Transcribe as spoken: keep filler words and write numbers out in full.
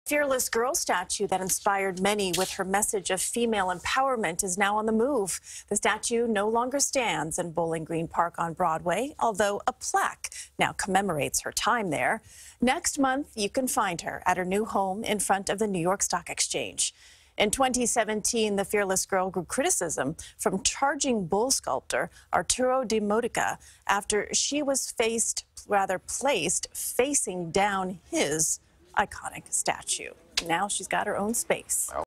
Fearless Girl statue that inspired many with her message of female empowerment is now on the move. The statue no longer stands in Bowling Green Park on Broadway, although a plaque now commemorates her time there. Next month, you can find her at her new home in front of the New York Stock Exchange. In twenty seventeen, the Fearless Girl grew criticism from charging bull sculptor Arturo de Modica after she was faced, rather placed, facing down his iconic statue. Now she's got her own space.